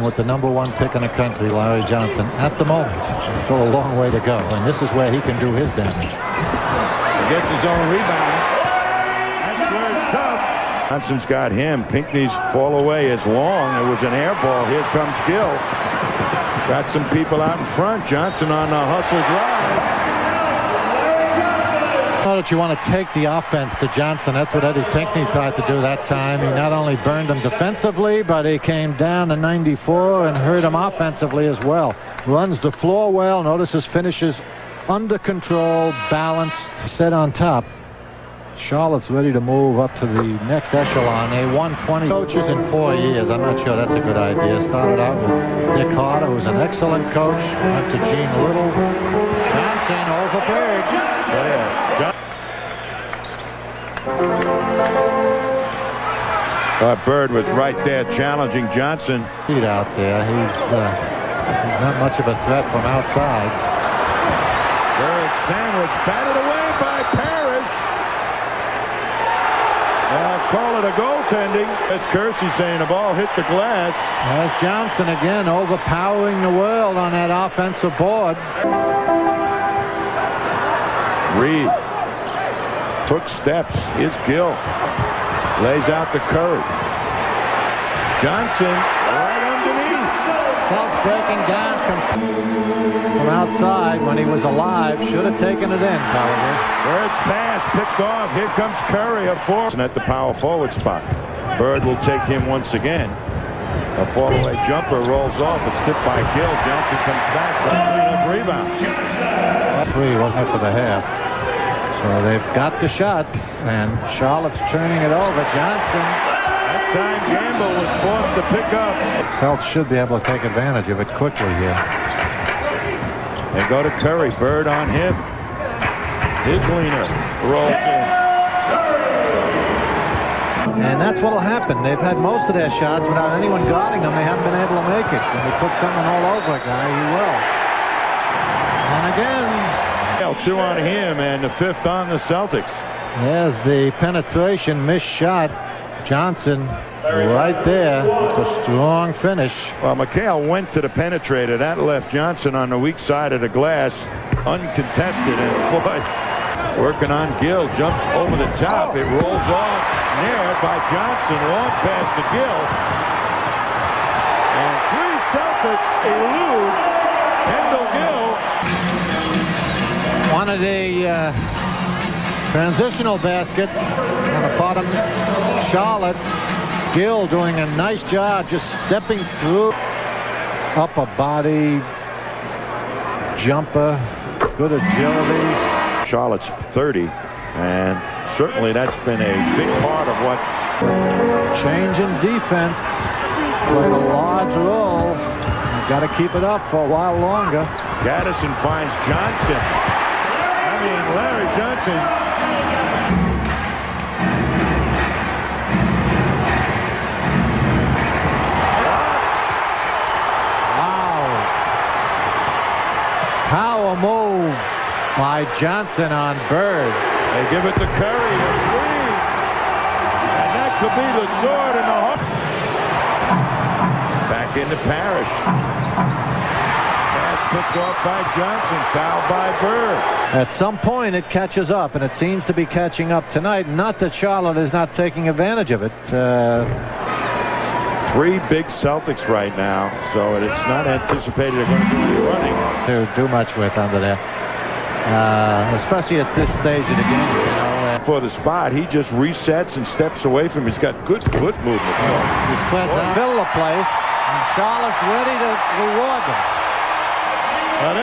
with the #1 pick in the country, Larry Johnson. At the moment, there's still a long way to go, and this is where he can do his damage. He gets his own rebound. That's where it's tough. Johnson's got him. Pinckney's fall away is long. It was an air ball. Here comes Gill. Got some people out in front. Johnson on the hustle drive. Know that you want to take the offense to Johnson. That's what Eddie Pinckney tried to do that time. He not only burned him defensively, but he came down to 94 and hurt him offensively as well. Runs the floor well. Notice his finishes under control, balanced, set on top. Charlotte's ready to move up to the next echelon. They won 20 coaches in 4 years. I'm not sure that's a good idea. Started out with Dick Harder, who was an excellent coach. Went to Gene Little. Johnson over Bird. Bird was right there challenging Johnson. Feet out there. He's not much of a threat from outside. Bird sandwich batted away by Parrish. I'll call it a goaltending. As Kersey saying the ball hit the glass. There's Johnson again overpowering the world on that offensive board. Reed took steps. Is Gill. Lays out to Curry. Johnson right underneath. Self-breaking down from outside when he was alive. Should have taken it in, probably. Bird's pass picked off. Here comes Curry, a force at the power forward spot. Bird will take him once again. A fall-away jumper rolls off. It's tipped by Gill. Johnson comes back for a clean-up rebound. Three, wasn't it, for the half? So they've got the shots, and Charlotte's turning it over. Johnson. That time Gamble was forced to pick up. Celts should be able to take advantage of it quickly here. They go to Curry. Bird on him. His leaner rolls in. And that's what'll happen. They've had most of their shots without anyone guarding them. They haven't been able to make it. When they put someone all over a guy, he will. And again, 2 on him, and the 5th on the Celtics. There's the penetration, missed shot. Johnson right there. A strong finish. Well, McHale went to the penetrator. That left Johnson on the weak side of the glass, uncontested. And boy, working on Gill, jumps over the top. It rolls off, snared by Johnson. Long pass to Gill. And 3 Celtics elude Kendall Gill. One of the transitional baskets on the bottom. Charlotte. Gill doing a nice job just stepping through. Upper body. Jumper. Good agility. Charlotte's 30. And certainly that's been a big part of what. Change in defense. Played a large role. You've got to keep it up for a while longer. Gaddison finds Johnson. I mean, Larry Johnson. Wow. Power move by Johnson on Bird. They give it to Curry. A 3. And that could be the sword in the hook. Back into Parrish. Picked off by Johnson, fouled by Bird. At some point it catches up, and it seems to be catching up tonight. Not that Charlotte is not taking advantage of it. 3 big Celtics right now, so it's not anticipated they're going to do any running. To do much with under there, especially at this stage of the game. You know, for the spot, he just resets and steps away from him. He's got good foot movement. So. He's put the middle of the place, and Charlotte's ready to reward them.